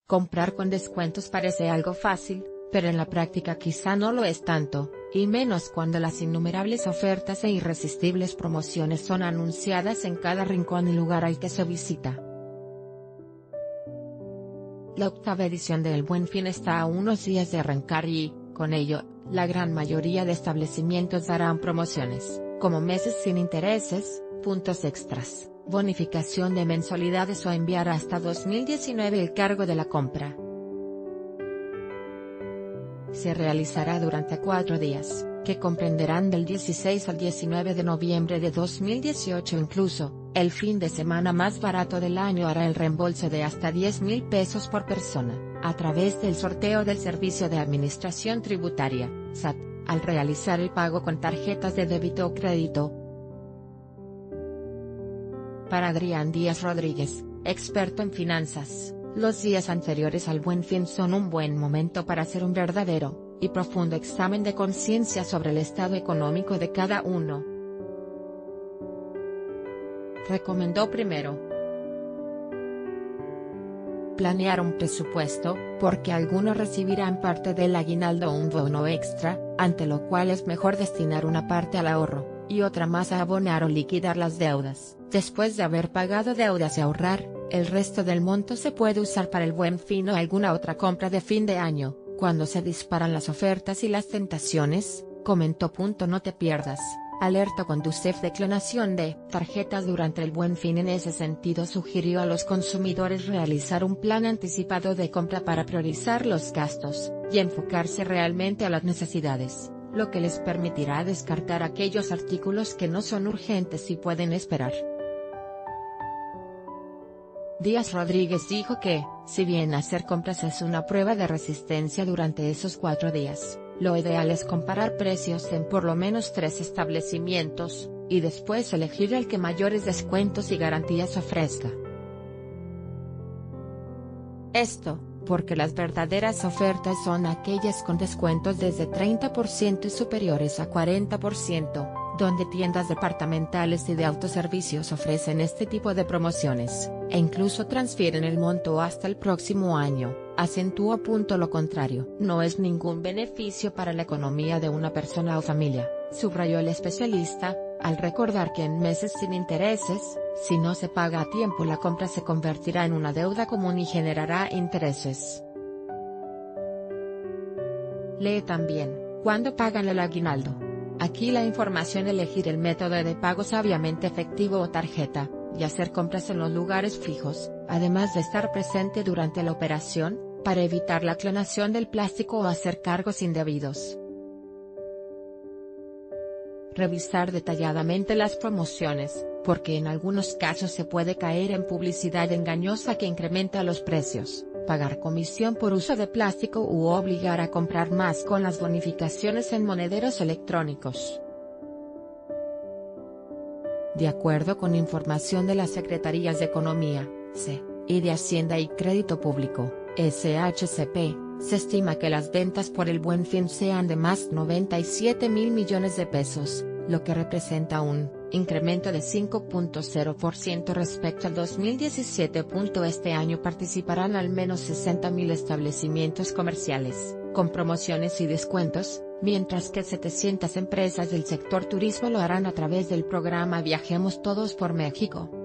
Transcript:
Comprar con descuentos parece algo fácil, pero en la práctica quizá no lo es tanto, y menos cuando las innumerables ofertas e irresistibles promociones son anunciadas en cada rincón y lugar al que se visita. La octava edición de El Buen Fin está a unos días de arrancar y, con ello, la gran mayoría de establecimientos darán promociones, como meses sin intereses, puntos extras, bonificación de mensualidades o enviar hasta 2019 el cargo de la compra. Se realizará durante 4 días, que comprenderán del 16 al 19 de noviembre de 2018 incluso. El fin de semana más barato del año hará el reembolso de hasta 10.000 pesos por persona, a través del sorteo del Servicio de Administración Tributaria, SAT, al realizar el pago con tarjetas de débito o crédito. Para Adrián Díaz Rodríguez, experto en finanzas, los días anteriores al Buen Fin son un buen momento para hacer un verdadero y profundo examen de conciencia sobre el estado económico de cada uno. Recomendó primero planear un presupuesto, porque algunos recibirán parte del aguinaldo o un bono extra, ante lo cual es mejor destinar una parte al ahorro, y otra más a abonar o liquidar las deudas. Después de haber pagado deudas y ahorrar, el resto del monto se puede usar para el Buen Fin o alguna otra compra de fin de año, cuando se disparan las ofertas y las tentaciones, comentó. No te pierdas. Alerta Conducef de clonación de tarjetas durante el Buen Fin. En ese sentido sugirió a los consumidores realizar un plan anticipado de compra para priorizar los gastos, y enfocarse realmente a las necesidades, lo que les permitirá descartar aquellos artículos que no son urgentes y pueden esperar. Díaz Rodríguez dijo que, si bien hacer compras es una prueba de resistencia durante esos 4 días, lo ideal es comparar precios en por lo menos 3 establecimientos, y después elegir el que mayores descuentos y garantías ofrezca. Esto, porque las verdaderas ofertas son aquellas con descuentos desde 30% y superiores a 40%, donde tiendas departamentales y de autoservicios ofrecen este tipo de promociones, e incluso transfieren el monto hasta el próximo año. Acentuó. Lo contrario no es ningún beneficio para la economía de una persona o familia, subrayó el especialista, al recordar que en meses sin intereses, si no se paga a tiempo la compra se convertirá en una deuda común y generará intereses. Lee también, ¿cuándo pagan el aguinaldo? Aquí la información: elegir el método de pago sabiamente, efectivo o tarjeta, y hacer compras en los lugares fijos, además de estar presente durante la operación, para evitar la clonación del plástico o hacer cargos indebidos. Revisar detalladamente las promociones, porque en algunos casos se puede caer en publicidad engañosa que incrementa los precios, pagar comisión por uso de plástico u obligar a comprar más con las bonificaciones en monederos electrónicos. De acuerdo con información de las Secretarías de Economía, C, y de Hacienda y Crédito Público, SHCP, se estima que las ventas por el Buen Fin sean de más 97.000 millones de pesos, lo que representa un incremento de 5.0% respecto al 2017. Este año participarán al menos 60.000 establecimientos comerciales, con promociones y descuentos, mientras que 700 empresas del sector turismo lo harán a través del programa Viajemos Todos por México.